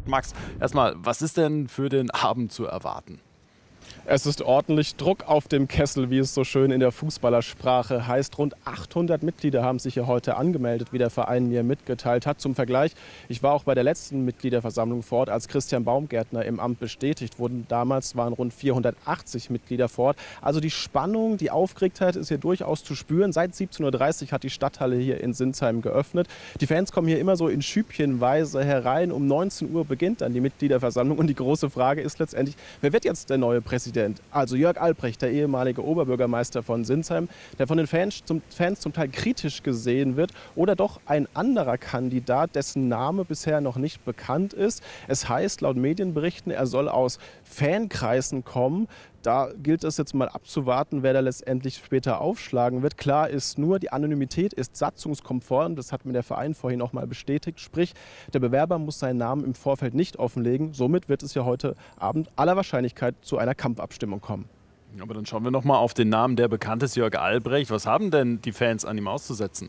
Max, erstmal, was ist denn für den Abend zu erwarten? Es ist ordentlich Druck auf dem Kessel, wie es so schön in der Fußballersprache heißt. Rund 800 Mitglieder haben sich hier heute angemeldet, wie der Verein mir mitgeteilt hat. Zum Vergleich, ich war auch bei der letzten Mitgliederversammlung vor Ort, als Christian Baumgärtner im Amt bestätigt wurde. Damals waren rund 480 Mitglieder vor Ort. Also die Spannung, die Aufgeregtheit ist hier durchaus zu spüren. Seit 17:30 Uhr hat die Stadthalle hier in Sinsheim geöffnet. Die Fans kommen hier immer so in Schübchenweise herein. Um 19 Uhr beginnt dann die Mitgliederversammlung. Und die große Frage ist letztendlich, wer wird jetzt der neue Präsident? Also Jörg Albrecht, der ehemalige Oberbürgermeister von Sinsheim, der von den Fans zum Teil kritisch gesehen wird, oder doch ein anderer Kandidat, dessen Name bisher noch nicht bekannt ist. Es heißt laut Medienberichten, er soll aus Fankreisen kommen. Da gilt es jetzt mal abzuwarten, wer da letztendlich später aufschlagen wird. Klar ist nur, die Anonymität ist satzungskonform. Das hat mir der Verein vorhin auch mal bestätigt. Sprich, der Bewerber muss seinen Namen im Vorfeld nicht offenlegen. Somit wird es ja heute Abend aller Wahrscheinlichkeit zu einer Kampfabstimmung kommen. Aber dann schauen wir noch mal auf den Namen, der bekannt ist, Jörg Albrecht. Was haben denn die Fans an ihm auszusetzen?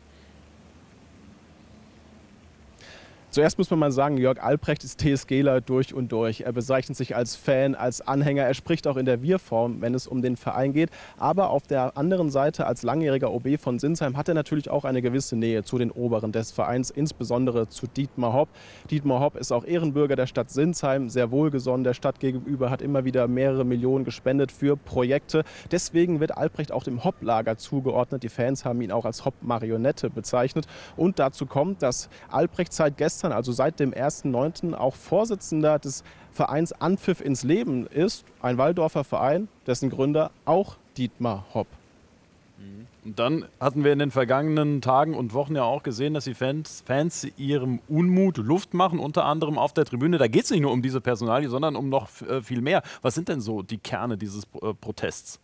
Zuerst muss man mal sagen, Jörg Albrecht ist TSGler durch und durch. Er bezeichnet sich als Fan, als Anhänger. Er spricht auch in der Wir-Form, wenn es um den Verein geht. Aber auf der anderen Seite, als langjähriger OB von Sinsheim, hat er natürlich auch eine gewisse Nähe zu den Oberen des Vereins, insbesondere zu Dietmar Hopp. Dietmar Hopp ist auch Ehrenbürger der Stadt Sinsheim, sehr wohlgesonnen der Stadt gegenüber, hat immer wieder mehrere Millionen gespendet für Projekte. Deswegen wird Albrecht auch dem Hopp-Lager zugeordnet. Die Fans haben ihn auch als Hopp-Marionette bezeichnet. Und dazu kommt, dass Albrecht seit gestern, also seit dem 1.9. auch Vorsitzender des Vereins Anpfiff ins Leben ist. Ein Walldorfer Verein, dessen Gründer auch Dietmar Hopp. Und dann hatten wir in den vergangenen Tagen und Wochen ja auch gesehen, dass die Fans ihrem Unmut Luft machen, unter anderem auf der Tribüne. Da geht es nicht nur um diese Personalie, sondern um noch viel mehr. Was sind denn so die Kerne dieses Protests?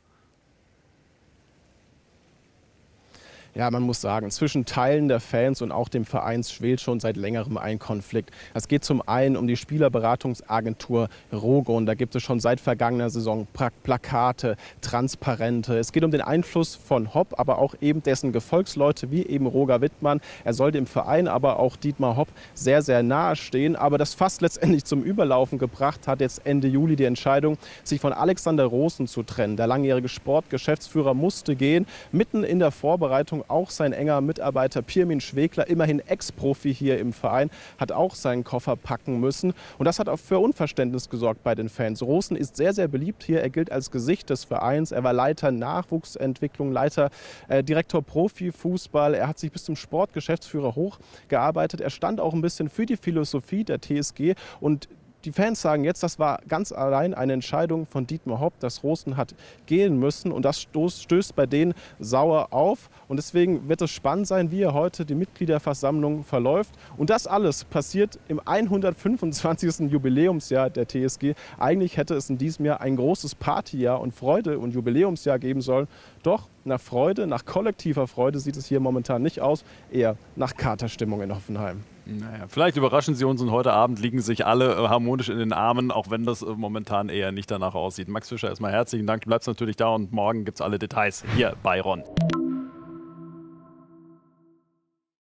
Ja, man muss sagen, zwischen Teilen der Fans und auch dem Verein schwelt schon seit längerem ein Konflikt. Es geht zum einen um die Spielerberatungsagentur Rogon. Da gibt es schon seit vergangener Saison Plakate, Transparente. Es geht um den Einfluss von Hopp, aber auch eben dessen Gefolgsleute, wie eben Roger Wittmann. Er soll dem Verein, aber auch Dietmar Hopp sehr, sehr nahe stehen. Aber das fast letztendlich zum Überlaufen gebracht hat jetzt Ende Juli die Entscheidung, sich von Alexander Rosen zu trennen. Der langjährige Sportgeschäftsführer musste gehen, mitten in der Vorbereitung. Auch sein enger Mitarbeiter Pirmin Schwegler, immerhin Ex-Profi hier im Verein, hat auch seinen Koffer packen müssen. Und das hat auch für Unverständnis gesorgt bei den Fans. Rosen ist sehr, sehr beliebt hier. Er gilt als Gesicht des Vereins. Er war Leiter Nachwuchsentwicklung, Direktor Profifußball. Er hat sich bis zum Sportgeschäftsführer hochgearbeitet. Er stand auch ein bisschen für die Philosophie der TSG. Und die Fans sagen jetzt, das war ganz allein eine Entscheidung von Dietmar Hopp, dass Rosen hat gehen müssen. Und das stößt bei denen sauer auf. Und deswegen wird es spannend sein, wie heute die Mitgliederversammlung verläuft. Und das alles passiert im 125. Jubiläumsjahr der TSG. Eigentlich hätte es in diesem Jahr ein großes Partyjahr und Freude- und Jubiläumsjahr geben sollen. Doch nach Freude, nach kollektiver Freude sieht es hier momentan nicht aus. Eher nach Katerstimmung in Hoffenheim. Naja, vielleicht überraschen Sie uns und heute Abend liegen sich alle harmonisch in den Armen, auch wenn das momentan eher nicht danach aussieht. Max Fischer, erstmal herzlichen Dank. Du bleibst natürlich da und morgen gibt es alle Details hier bei Ron.